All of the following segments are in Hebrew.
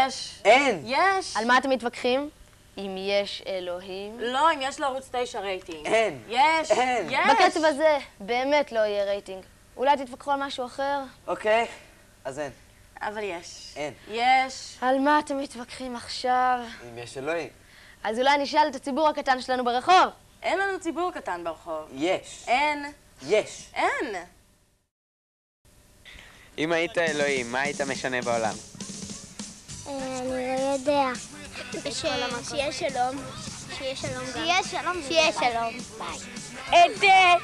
יש. אין. יש. על מה אתם מתווכחים? אם יש אלוהים? לא, אם יש לערוץ 9 רייטינג. אין. יש. אין. יש. בקצב הזה באמת לא יהיה רייטינג. אולי תתווכחו על משהו אחר? אוקיי, אז אין. אבל יש. אין. יש. על מה אתם מתווכחים עכשיו? אם יש אלוהים. אז אולי נשאל את הציבור הקטן שלנו ברחוב. אין לנו ציבור קטן ברחוב. יש. אין. יש. אין. אם היית אלוהים, מה היית משנה בעולם? אני לא יודע. שיהיה שלום. שיהיה שלום גם. שיהיה שלום. שיהיה שלום. ביי.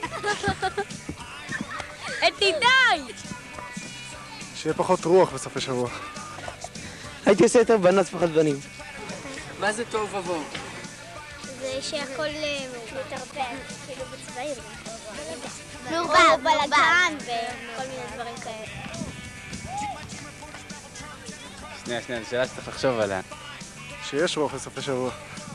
את איתי! שיהיה פחות רוח בסופי שבוע. הייתי עושה יותר בנות פחות בנים. מה זה טוב ובוא? זה שהכל מתערבב, כאילו בצבעים. מעורבב, בלגן וכל מיני דברים כאלה. שנייה, זו שאלה שצריך לחשוב עליה. שיש רוח בסופי שבוע.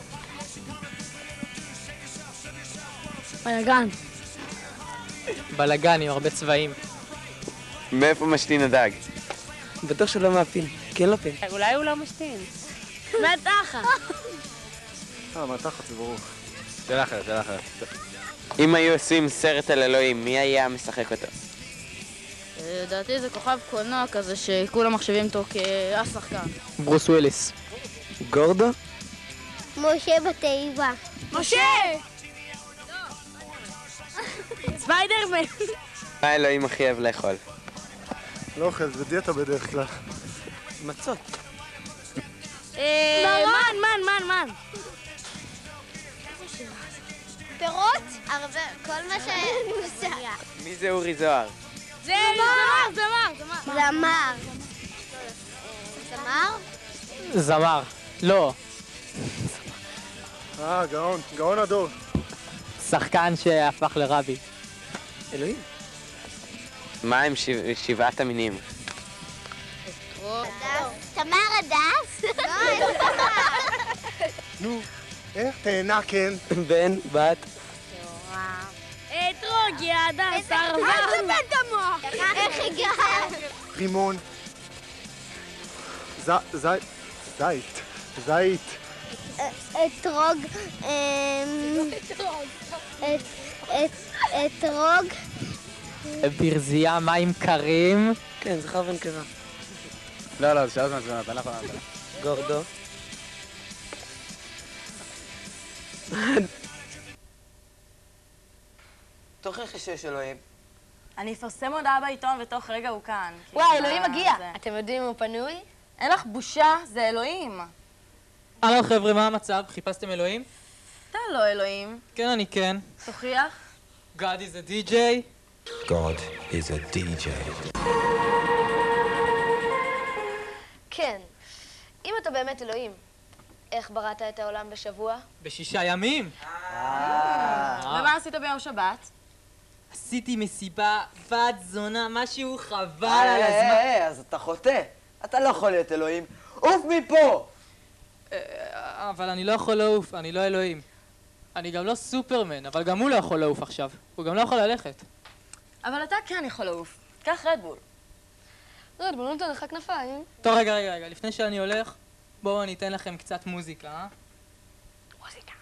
בלגן. בלגן עם הרבה צבעים. מאיפה משתין הדג? בטוח שלא מהפיל, כי אין לו פיל. אולי הוא לא משתין. מהתחת. מהתחת זה ברור. שאלה אחרת. אם היו עושים סרט על אלוהים, מי היה משחק אותו? לדעתי זה כוכב קולנוע כזה שכולם מחשבים אותו כשחקן. ברוס וויליס. גורדו? משה בתיבה. משה! ספיידרמן! מה האלוהים הכי אוהב לאכול? לא אוכל, זה דיאטה בדרך כלל. מצות. מן. פירות? הרבה, כל מה שנוסע. מי זה אורי זוהר? זה זמר! זמר. זמר? זמר. לא. גאון הדור. שחקן שהפך לרבי. אלוהים. מה הם שבעת המינים? תמר הדס? נו, איך? תהנה, כן. בן, בת. אתרוג, יאדה, סרבן! אל תבן את המוח! איך הגעת? רימון. זית. אתרוג. אתרוג. ברזייה, מים קרים. כן, זכר ונקבה. לא, זה שלוש מעצבנות, אני לא יכול לענות. גורדו. תוכיחי שיש אלוהים. אני אפרסם הודעה בעיתון ותוך רגע הוא כאן. וואי, אלוהים מגיע. אתם יודעים אם הוא פנוי? אין לך בושה, זה אלוהים. הלו חבר'ה, מה המצב? חיפשתם אלוהים? אתה לא אלוהים. כן, אני כן. תוכיח. God is a DJ. God is a DJ. כן. אם אתה באמת אלוהים, איך בראת את העולם בשבוע? ב6 ימים. ומה עשית ביום שבת? עשיתי מסיבה בת זונה, משהו חבל על הזמן. אז אתה חוטא. אתה לא יכול להיות אלוהים. עוף מפה! אבל אני לא יכול לעוף, אני לא אלוהים. אני גם לא סופרמן, אבל גם הוא לא יכול לעוף עכשיו. הוא גם לא יכול ללכת. אבל אתה כן יכול לעוף. קח רדבול. רדבול נותן לך כנפיים. טוב, רגע, לפני שאני הולך, בואו אני אתן לכם קצת מוזיקה, אה? מוזיקה.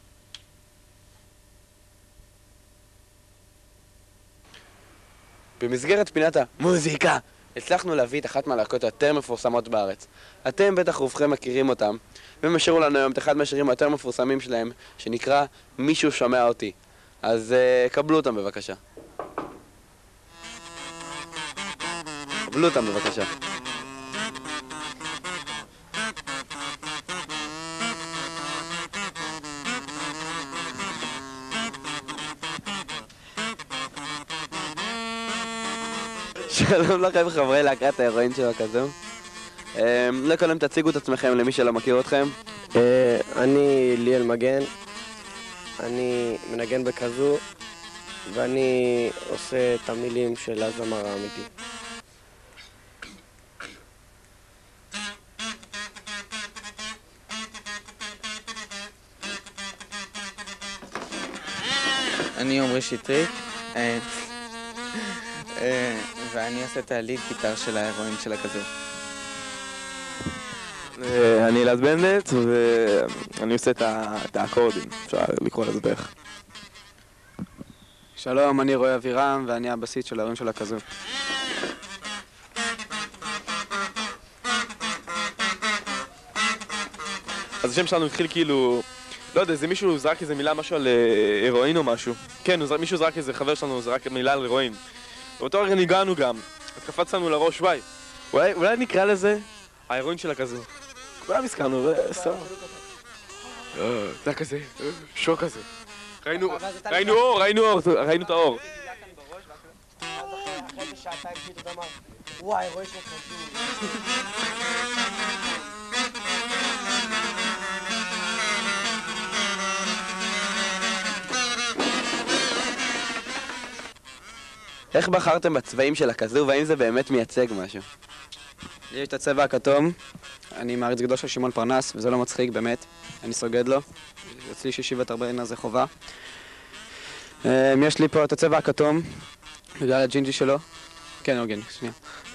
במסגרת פינת המוזיקה, הצלחנו להביא את אחת מהלהקות היותר מפורסמות בארץ. אתם בטח רובכם מכירים אותם, והם השאירו לנו היום את אחד מהשירים היותר מפורסמים שלהם, שנקרא מישהו שומע אותי. אז קבלו אותם בבקשה. שלום לכם חברי להקת ההרואין של הכזום. קודם תציגו את עצמכם למי שלא מכיר אתכם. אני ליאל מגן. אני מנגן בכזו, ואני עושה את המילים של הזמר האמיתי. אני עומרי שטרית, ואני עושה את הליד גיטר של ההרואין של הכזו. אני אלעד בנדט, ואני עושה את האקורדים, אפשר לקרוא לזה בערך. שלום, אני רועי אבירם, ואני הבסיס של ההורים של הכזו. אז השם שלנו התחיל כאילו, לא יודע, זה מישהו זרק איזה מילה, משהו על הרואין או משהו. כן, מישהו זרק איזה חבר שלנו, זרק מילה על הרואין. באותו רגע ניגענו גם, אז קפצנו לראש, וואי, אולי נקרא לזה ההרואין של הכזו. כולם הסכמנו, וסתם. זה כזה, שוק כזה. ראינו אור, ראינו את האור. אחרי שעתיים פתאום אתה אמר, וואי, רואה שלך חשוב. איך בחרתם בצבעים של הכזו, והאם זה באמת מייצג משהו? לי יש את הצבע הכתום, אני מעריץ גדול של שמעון פרנס, וזה לא מצחיק באמת, אני סוגד לו. אצלי שישיבת ארבעינה זה חובה. יש לי פה את הצבע הכתום, בגלל הג'ינג'י שלו. כן, אוגן, שנייה.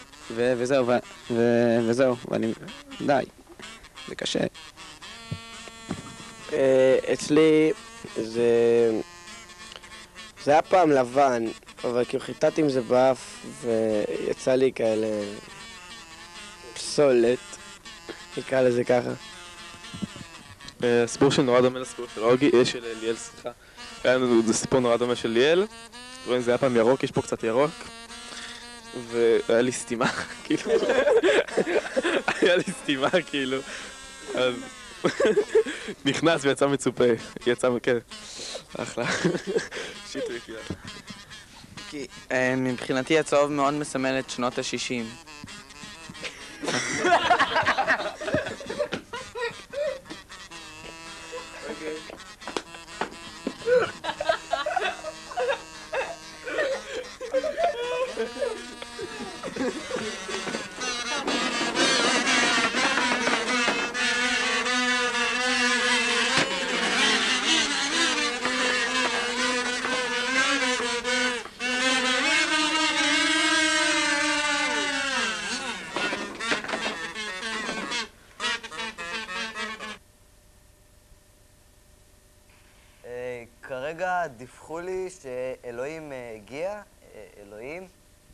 וזהו, ואני... די, זה קשה. אצלי זה היה פעם לבן, אבל כאילו חיטאתי עם זה באף, ויצא לי כאלה פסולת, נקרא לזה ככה. הסיפור של נורא דומה לסיפור של ליאל, סליחה. היה לנו סיפור נורא דומה של ליאל. רואים, זה היה פעם ירוק, יש פה קצת ירוק. והיה לי סתימה, כאילו. היה לי סתימה, כאילו. אז נכנס ויצא מצופה. יצא, כן. אחלה. שיטריק, יאללה. מבחינתי הצהוב מאוד מסמל את שנות ה-60. כרגע דיווחו לי שאלוהים הגיע. אלוהים?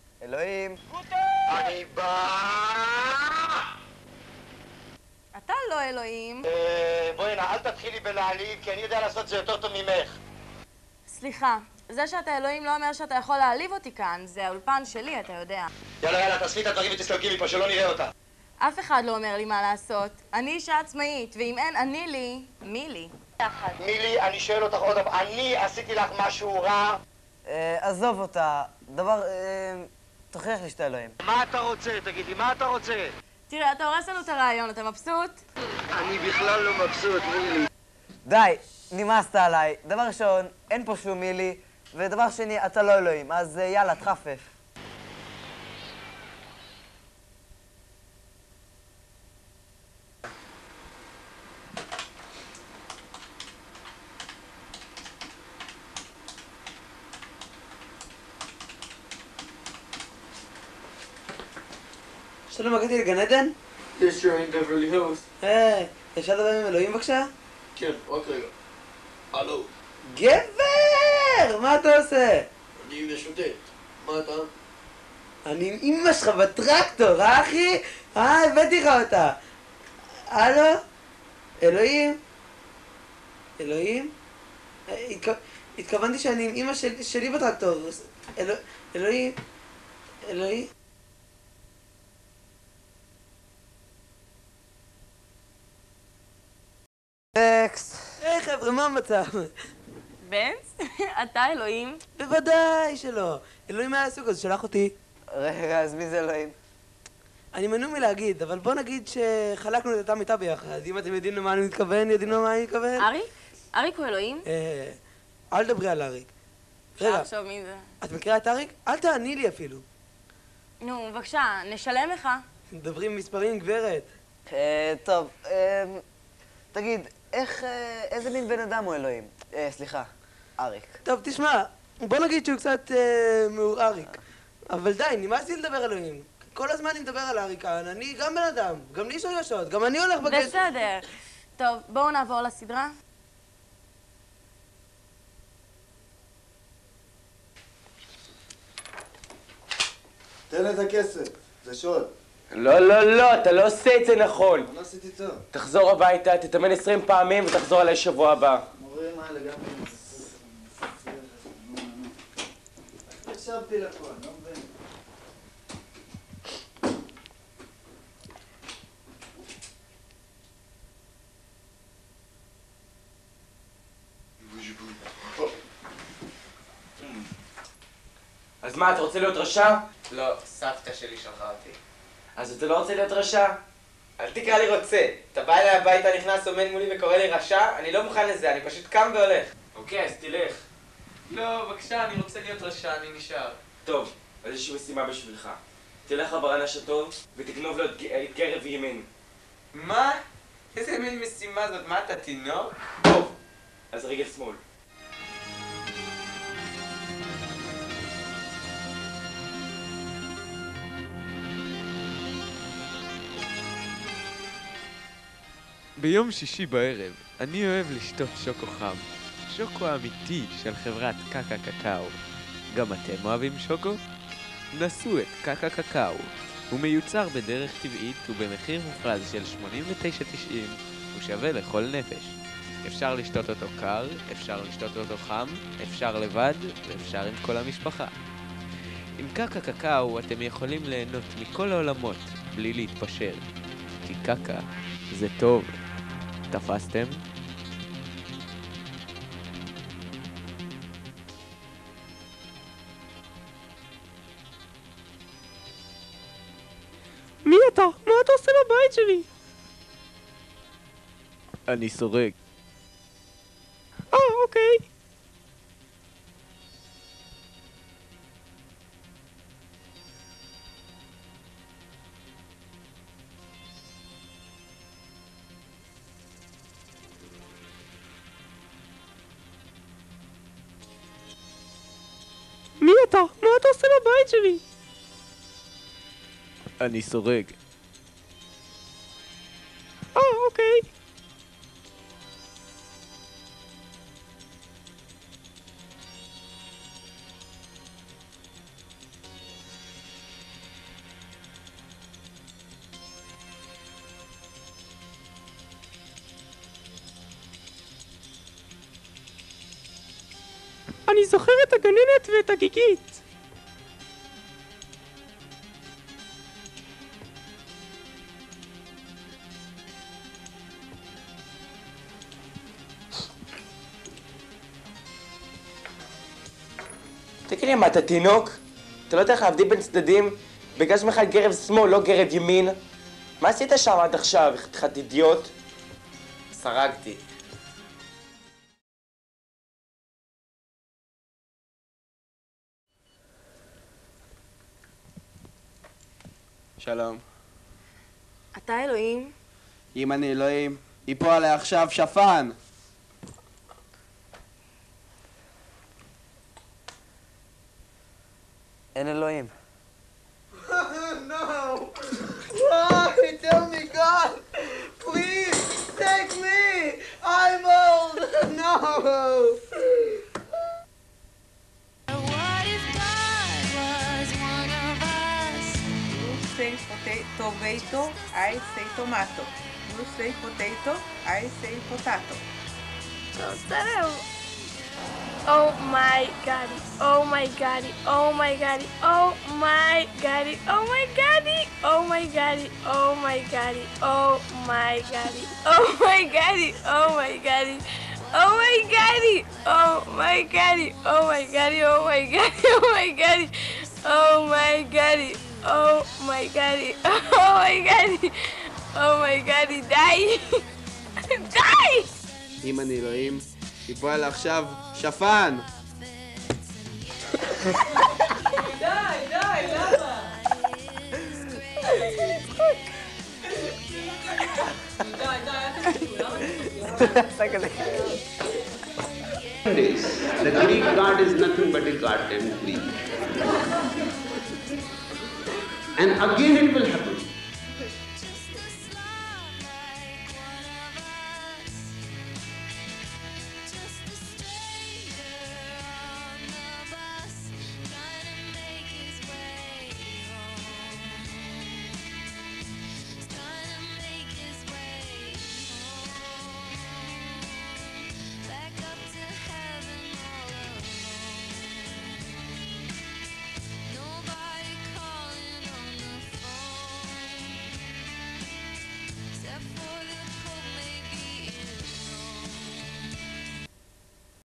אני בא! אתה לא אלוהים. בואי הנה, אל תתחילי בלהעליב, כי אני יודע לעשות זה יותר טוב ממך. סליחה, זה שאתה אלוהים לא אומר שאתה יכול להעליב אותי כאן, זה האולפן שלי, אתה יודע. יאללה, תאספי את הדברים ותסתלקי מפה, שלא נראה אותה. אף אחד לא אומר לי מה לעשות. אני אישה עצמאית, ואם אין אני לי, מי לי? מילי, אני שואל אותך עוד פעם, אני עשיתי לך משהו רע? עזוב אותה. תוכיח לי שאתה אלוהים. מה אתה רוצה? תגיד לי, מה אתה רוצה? תראה, אתה הורס לנו את הרעיון, אתה מבסוט? אני בכלל לא מבסוט, מילי. די, נמאסת עליי. דבר ראשון, אין פה שום מילי, ודבר שני, אתה לא אלוהים, אז יאללה, תחפף. שלום, הגעתי לגן עדן? יש שואין בברלי הילס. אפשר לדבר עם אלוהים בבקשה? כן, רק רגע. הלו. גבר! מה אתה עושה? אני משוטט. מה אתה? אני עם אמא שלך בטרקטור, אחי? הבאתי לך אותה. הלו? אלוהים? אלוהים? התכוונתי שאני עם אמא שלי בטרקטור. אלוהים? אלוהים? טקסט. היי חבר'ה, מה המצב? בנץ? אתה אלוהים? בוודאי שלא. אלוהים היה עסוק, אז שלח אותי. רגע, אז מי זה אלוהים? אני מנוע מלהגיד, אבל בוא נגיד שחלקנו את אותה מיטה ביחד. אם אתם יודעים למה אני מתכוון, יודעים למה אני מתכוון? אריק? אריק הוא אלוהים? אל דברי על אריק. רגע, עכשיו מי זה? את מכירה את אריק? אל תעני לי אפילו. נו, בבקשה, נשלם לך. מדברים מספרים, גברת. טוב, תגיד, איזה מין בן אדם הוא אלוהים? סליחה, אריק. טוב, תשמע, בוא נגיד שהוא קצת מאור אריק. אבל די, נמאס לי לדבר אלוהים. כל הזמן אני מדבר על ההריקן, אני גם בן אדם, גם לי יש רגשות, גם אני הולך בגש... בסדר. טוב, בואו נעבור לסדרה. תן את הכסף, זה שוד. לא, אתה לא עושה את זה נכון. לא עשיתי טוב. תחזור הביתה, תתאמן 20 פעמים ותחזור עליי שבוע הבא. מורים האלה גם הקשבתי לכל, לא מבין. אז מה, אתה רוצה להיות רשע? לא, סבתא שלי שלחה אותי. אז אתה לא רוצה להיות רשע? אל תקרא לי רוצה. אתה בא אליי הביתה, נכנס, עומד מולי וקורא לי רשע? אני לא מוכן לזה, אני פשוט קם והולך. אוקיי, אז תלך. לא, בבקשה, אני רוצה להיות רשע, אני נשאר. טוב, אז יש לי משימה בשבילך. תלך לברן השטוב ותגנוב לו את גרב ימין. מה? איזה מין משימה זאת? מה, אתה תינוק? טוב, אז רגל שמאל. ביום שישי בערב אני אוהב לשתות שוקו חם. שוקו אמיתי של חברת קקה קקאו. גם אתם אוהבים שוקו? נסו את קקה קקאו. הוא מיוצר בדרך טבעית ובמחיר מופרז של 89.90. הוא שווה לכל נפש. אפשר לשתות אותו קר, אפשר לשתות אותו חם, אפשר לבד ואפשר עם כל המשפחה. עם קקה קקאו אתם יכולים ליהנות מכל העולמות בלי להתפשר. כי קקה זה טוב. תפסתם? מי אתה? מה אתה עושה בבית שלי? אני סורק. אוקיי. מי אתה? מה אתה עושה בבית שלי? אני סורק. אוקיי. אני זוכר את הגננת ואת הגיגית. תגיד לי, מה, אתה תינוק? אתה לא יודע איך להבדיל בין צדדים? בגלל שמך גרב שמאל, לא גרב ימין? מה עשית שם עד עכשיו, חתיכת אידיוט? סרגתי. שלום. אתה אלוהים? אם אני אלוהים, ייפול עליי עכשיו שפן! אין אלוהים. No! Why? Tell me, God! Please, take me! I'm old! No! You say tomato, I say tomato. You say potato, I say potato. Oh my god, oh my god, oh my god, oh my god, oh my god, oh my god, oh my god, oh my god, oh my god, oh my god, oh my god, oh my god, oh my god, oh my god, oh my god, oh my god, oh my god, oh my god, oh my god, די! די! אם אני אלוהים, ייפול עליי עכשיו שפן! די, למה? The Greek god is nothing but a god, and please. and again it will happen.